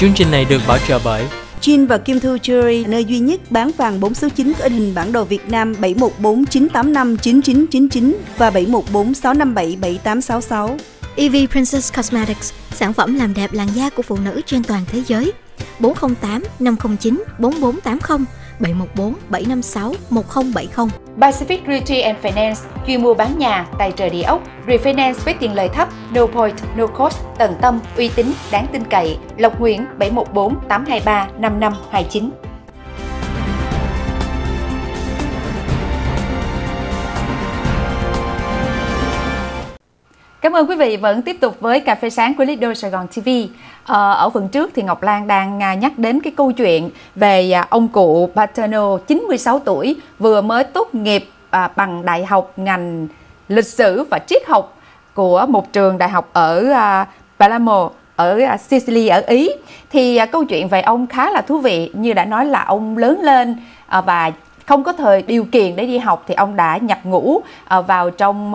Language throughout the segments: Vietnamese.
Chương trình này được bảo trợ bởi Jin và Kim Thu Jewelry, nơi duy nhất bán vàng 4 số 9 có in hình bản đồ Việt Nam 714 985 9999 và 714 657 7866. EV Princess Cosmetics, sản phẩm làm đẹp làn da của phụ nữ trên toàn thế giới. 408 509 4480 714 756 1070. Pacific Realty and Finance, chuyên mua bán nhà, tài trợ địa ốc, refinance với tiền lời thấp, no point, no cost, tận tâm, uy tín, đáng tin cậy. Lộc Nguyễn 714 823 5529. Cảm ơn quý vị vẫn tiếp tục với Cà phê sáng của Leader Sài Gòn TV. Ở phần trước thì Ngọc Lan đang nhắc đến cái câu chuyện về ông cụ Paterno 96 tuổi vừa mới tốt nghiệp bằng đại học ngành lịch sử và triết học của một trường đại học ở Palermo ở Sicily ở Ý. Thì câu chuyện về ông khá là thú vị. Như đã nói là ông lớn lên và không có thời điều kiện để đi học thì ông đã nhập ngũ vào trong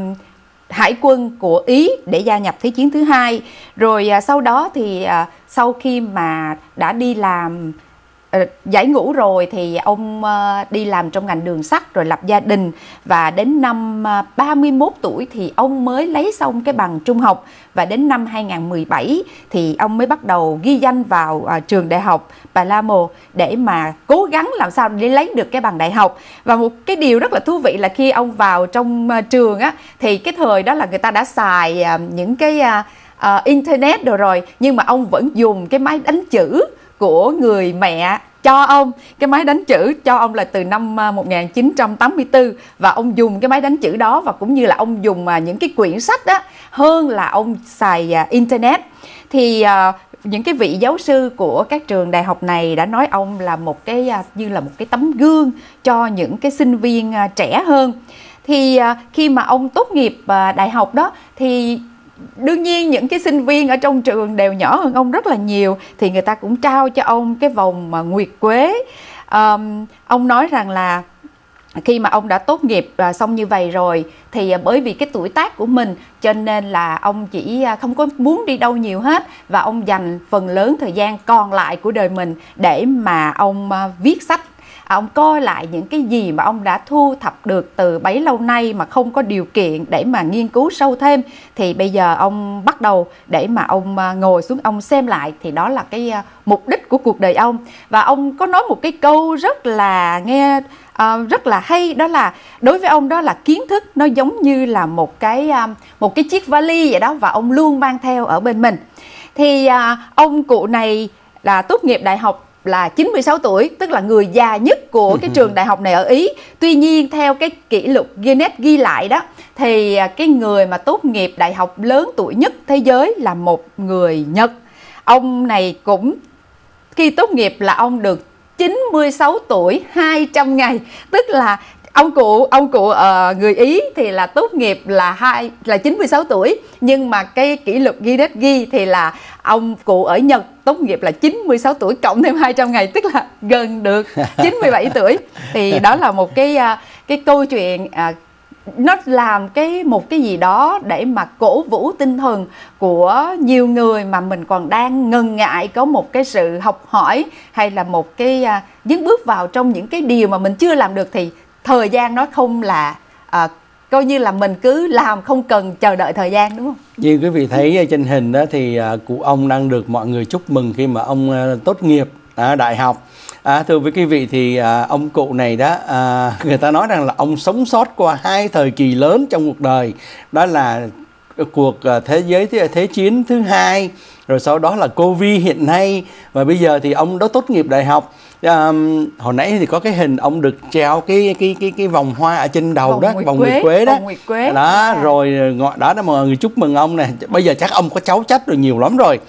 Hải quân của Ý để gia nhập Thế chiến thứ hai. Rồi sau đó thì sau khi mà đã đi làm giải ngũ rồi thì ông đi làm trong ngành đường sắt rồi lập gia đình, và đến năm 31 tuổi thì ông mới lấy xong cái bằng trung học, và đến năm 2017 thì ông mới bắt đầu ghi danh vào trường đại học Palermo để mà cố gắng làm sao để lấy được cái bằng đại học. Và một cái điều rất là thú vị là khi ông vào trong trường á, thì cái thời đó là người ta đã xài những cái internet rồi, nhưng mà ông vẫn dùng cái máy đánh chữ của người mẹ cho ông. Cái máy đánh chữ cho ông là từ năm 1984, và ông dùng cái máy đánh chữ đó, và cũng như là ông dùng những cái quyển sách đó hơn là ông xài internet. Thì những cái vị giáo sư của các trường đại học này đã nói ông là một cái như là một cái tấm gương cho những cái sinh viên trẻ hơn. Thì khi mà ông tốt nghiệp đại học đó thì đương nhiên những cái sinh viên ở trong trường đều nhỏ hơn ông rất là nhiều, thì người ta cũng trao cho ông cái vòng nguyệt quế. Ông nói rằng là khi mà ông đã tốt nghiệp xong như vậy rồi thì bởi vì cái tuổi tác của mình cho nên là ông chỉ không có muốn đi đâu nhiều hết, và ông dành phần lớn thời gian còn lại của đời mình để mà ông viết sách. Ông coi lại những cái gì mà ông đã thu thập được từ bấy lâu nay mà không có điều kiện để mà nghiên cứu sâu thêm, thì bây giờ ông bắt đầu để mà ông ngồi xuống ông xem lại, thì đó là cái mục đích của cuộc đời ông. Và ông có nói một cái câu rất là nghe rất là hay, đó là đối với ông đó là kiến thức nó giống như là một cái chiếc vali vậy đó, và ông luôn mang theo ở bên mình. Thì ông cụ này là tốt nghiệp đại học là 96 tuổi, tức là người già nhất của cái trường đại học này ở Ý. Tuy nhiên theo cái kỷ lục Guinness ghi lại đó, thì cái người mà tốt nghiệp đại học lớn tuổi nhất thế giới là một người Nhật. Ông này cũng khi tốt nghiệp là ông được 96 tuổi 200 ngày, tức là ông cụ người Ý thì là tốt nghiệp là 96 tuổi, nhưng mà cái kỷ lục Guinness ghi thì là ông cụ ở Nhật tốt nghiệp là 96 tuổi cộng thêm 200 ngày, tức là gần được 97 tuổi. Thì đó là một cái câu chuyện nó làm một cái gì đó để mà cổ vũ tinh thần của nhiều người mà mình còn đang ngần ngại có một cái sự học hỏi, hay là một cái những bước vào trong những cái điều mà mình chưa làm được, thì thời gian nó không là coi như là mình cứ làm không cần chờ đợi thời gian, đúng không? Như quý vị thấy trên hình đó thì cụ ông đang được mọi người chúc mừng khi mà ông tốt nghiệp đại học. Thưa với quý vị thì ông cụ này đó, người ta nói rằng là ông sống sót qua hai thời kỳ lớn trong cuộc đời, đó là cuộc thế chiến thứ hai, rồi sau đó là Covid hiện nay, và bây giờ thì ông đã tốt nghiệp đại học. Hồi nãy thì có cái hình ông được treo cái vòng hoa ở trên đầu đó, vòng nguyệt quế đó. Đó, rồi đó mọi người chúc mừng ông nè. Bây giờ chắc ông có cháu chắt rồi nhiều lắm rồi.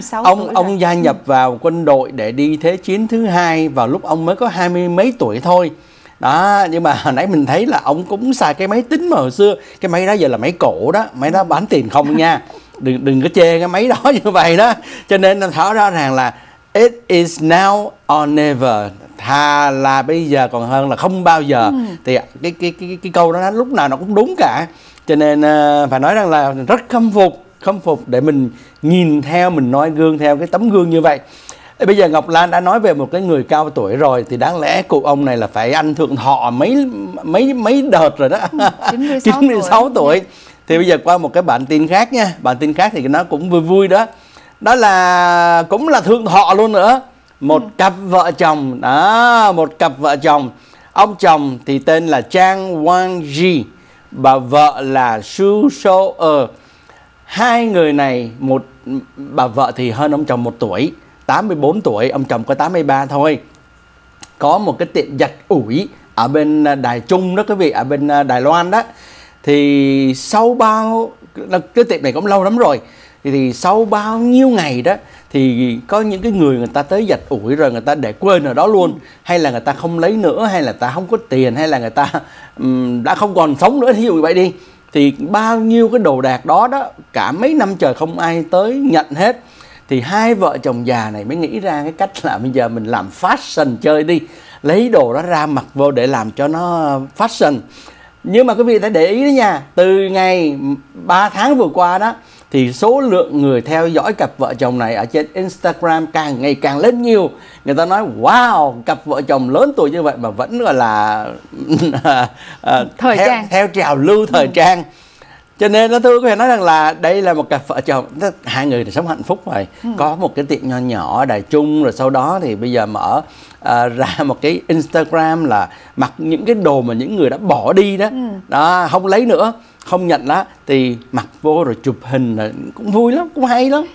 Ông gia nhập vào quân đội để đi thế chiến thứ hai vào lúc ông mới có 20 mấy tuổi thôi. Đó, nhưng mà hồi nãy mình thấy là ông cũng xài cái máy tính mà hồi xưa, cái máy đó giờ là máy cổ đó, máy đó bán tiền không nha. Đừng có chê cái máy đó như vậy đó. Cho nên thảo rõ ràng là it is now or never, thà là bây giờ còn hơn là không bao giờ. Thì cái câu đó lúc nào nó cũng đúng cả. Cho nên phải nói rằng là rất khâm phục khâm phục để mình nhìn theo, mình noi gương theo cái tấm gương như vậy. Bây giờ Ngọc Lan đã nói về một cái người cao tuổi rồi thì đáng lẽ cụ ông này là phải ăn thượng thọ mấy đợt rồi đó. 96 tuổi. Thì bây giờ qua một cái bản tin khác nha. Bản tin khác thì nó cũng vui vui đó. Đó là cũng là thượng thọ luôn nữa. Một cặp vợ chồng đó, một cặp vợ chồng. Ông chồng thì tên là Chang Wang Ji, bà vợ là Su So. Hai người này, bà vợ thì hơn ông chồng 1 tuổi, 84 tuổi, ông chồng có 83 thôi. Có một cái tiệm giặt ủi ở bên Đài Trung đó quý vị, ở bên Đài Loan đó. Thì sau cái tiệm này cũng lâu lắm rồi. Thì sau bao nhiêu ngày đó thì có những cái người ta tới giặt ủi rồi người ta để quên ở đó luôn, hay là người ta không lấy nữa, hay là người ta không có tiền, hay là người ta đã không còn sống nữa, thí dụ như vậy đi. Thì bao nhiêu cái đồ đạc đó cả mấy năm trời không ai tới nhận hết. Thì hai vợ chồng già này mới nghĩ ra cái cách là bây giờ mình làm fashion chơi đi, lấy đồ đó ra mặc vô để làm cho nó fashion. Nhưng mà quý vị phải để ý đó nha, từ ngày 3 tháng vừa qua đó thì số lượng người theo dõi cặp vợ chồng này ở trên Instagram càng ngày càng lên nhiều. Người ta nói wow, cặp vợ chồng lớn tuổi như vậy mà vẫn gọi là theo trào lưu thời trang. Cho nên nó tôi có thể nói rằng là đây là một cặp vợ chồng, hai người thì sống hạnh phúc rồi. Có một cái tiệm nho nhỏ ở Đài Trung, rồi sau đó thì bây giờ mở ra một cái Instagram là mặc những cái đồ mà những người đã bỏ đi đó, đó không lấy nữa, không nhận đó, thì mặc vô rồi chụp hình là cũng vui lắm, cũng hay lắm.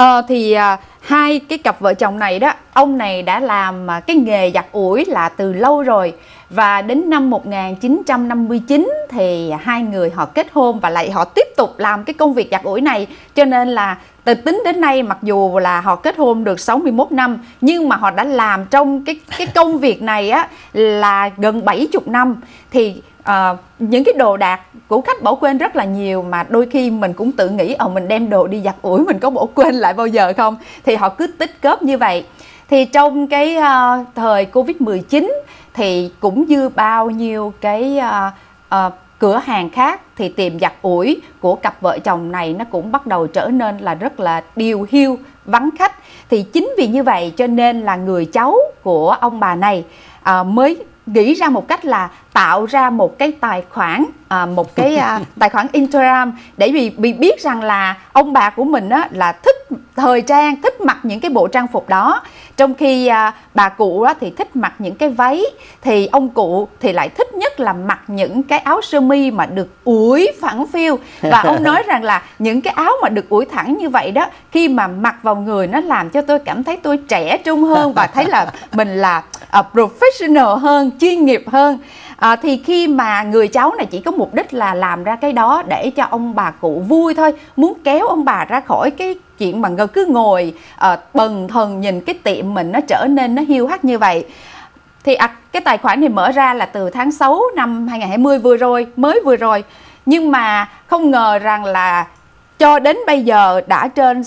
Hai cái cặp vợ chồng này đó, ông này đã làm cái nghề giặt ủi là từ lâu rồi. Và đến năm 1959 thì hai người họ kết hôn và lại họ tiếp tục làm cái công việc giặt ủi này. Cho nên là từ tính đến nay, mặc dù là họ kết hôn được 61 năm nhưng mà họ đã làm trong cái công việc này á là gần 70 năm. Thì những cái đồ đạc của khách bỏ quên rất là nhiều, mà đôi khi mình cũng tự nghĩ mình đem đồ đi giặt ủi mình có bỏ quên lại bao giờ không, thì họ cứ tích góp như vậy. Thì trong cái thời Covid-19 thì cũng như bao nhiêu cái cửa hàng khác thì tiệm giặt ủi của cặp vợ chồng này nó cũng bắt đầu trở nên là rất là điều hiu, vắng khách. Thì chính vì như vậy cho nên là người cháu của ông bà này mới nghĩ ra một cách là tạo ra một cái tài khoản, tài khoản Instagram, để vì biết rằng là ông bà của mình á, là thích thời trang, thích mặc những cái bộ trang phục đó. Trong khi bà cụ á, thì thích mặc những cái váy, thì ông cụ thì lại thích nhất là mặc những cái áo sơ mi mà được ủi phẳng phiu. Và ông nói rằng là những cái áo mà được ủi thẳng như vậy đó, khi mà mặc vào người nó làm cho tôi cảm thấy tôi trẻ trung hơn và thấy là mình là professional hơn, chuyên nghiệp hơn. Thì khi mà người cháu này chỉ có mục đích là làm ra cái đó để cho ông bà cụ vui thôi, muốn kéo ông bà ra khỏi cái chuyện mà cứ ngồi bần thần nhìn cái tiệm mình nó trở nên nó hiu hắt như vậy. Thì cái tài khoản này mở ra là từ tháng 6 năm 2020 mới vừa rồi. Nhưng mà không ngờ rằng là cho đến bây giờ đã trên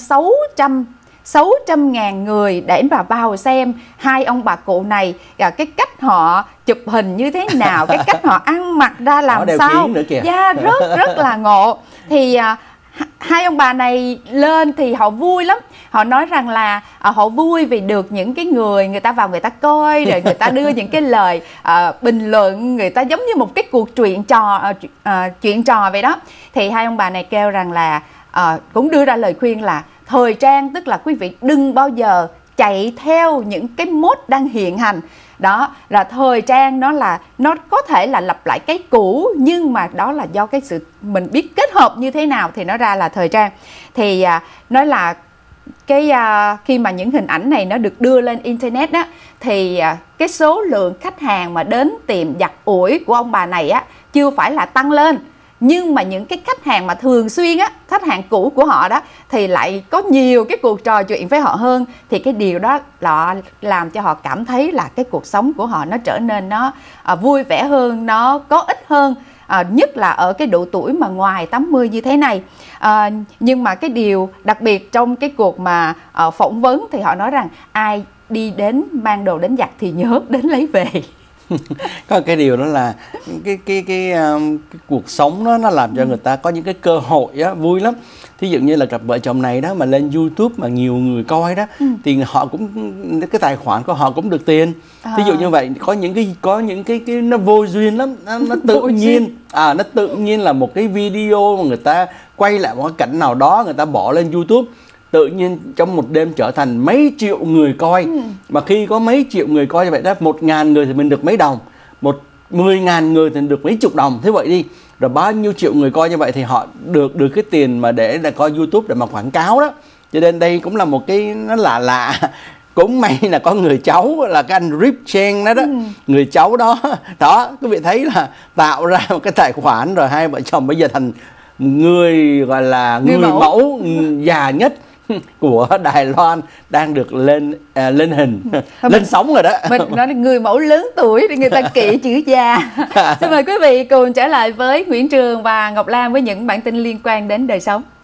600.000 người để mà vào xem hai ông bà cụ này, cái cách họ chụp hình như thế nào, cái cách họ ăn mặc ra làm sao, rất là ngộ. Thì hai ông bà này lên thì họ vui lắm. Họ nói rằng là họ vui vì được những cái người ta vào người ta coi, rồi người ta đưa những cái lời bình luận, người ta giống như một cái cuộc chuyện trò vậy đó. Thì hai ông bà này kêu rằng là cũng đưa ra lời khuyên là thời trang tức là quý vị đừng bao giờ chạy theo những cái mốt đang hiện hành. Đó là thời trang, nó có thể là lặp lại cái cũ, nhưng mà đó là do cái sự mình biết kết hợp như thế nào thì nó ra là thời trang. Thì nói là khi mà những hình ảnh này nó được đưa lên internet á, thì cái số lượng khách hàng mà đến tiệm giặt ủi của ông bà này á chưa phải là tăng lên, nhưng mà những cái khách hàng mà thường xuyên á, khách hàng cũ của họ đó thì lại có nhiều cái cuộc trò chuyện với họ hơn. Thì cái điều đó là làm cho họ cảm thấy là cái cuộc sống của họ nó trở nên nó vui vẻ hơn, nó có ích hơn, nhất là ở cái độ tuổi mà ngoài 80 như thế này. Nhưng mà cái điều đặc biệt trong cái cuộc mà phỏng vấn thì họ nói rằng ai đi đến mang đồ đến giặt thì nhớ đến lấy về. Có cái điều đó là cái cuộc sống đó nó làm cho người ta có những cái cơ hội á, vui lắm. Thí dụ như là cặp vợ chồng này đó mà lên YouTube mà nhiều người coi đó, thì họ cũng, cái tài khoản của họ cũng được tiền. Thí dụ như vậy, có những cái nó vô duyên lắm, nó tự nhiên. Nó tự nhiên là một cái video mà người ta quay lại một cái cảnh nào đó, người ta bỏ lên YouTube, tự nhiên trong một đêm trở thành mấy triệu người coi. Mà khi có mấy triệu người coi như vậy đó, 1.000 người thì mình được mấy đồng, 10.000 người thì được mấy chục đồng, thế vậy đi. Rồi bao nhiêu triệu người coi như vậy thì họ được cái tiền mà để là coi YouTube để mà quảng cáo đó. Cho nên đây cũng là một cái nó lạ. Cũng may là có người cháu là cái anh Rip Chang đó. Người cháu đó quý vị thấy là tạo ra một cái tài khoản, rồi hai vợ chồng bây giờ thành người gọi là người mẫu già nhất của Đài Loan, đang được lên hình, lên sóng rồi đó. Mình nói là người mẫu lớn tuổi thì người ta kỵ chữ già. Xin mời quý vị cùng trở lại với Nguyễn Trường và Ngọc Lan với những bản tin liên quan đến đời sống.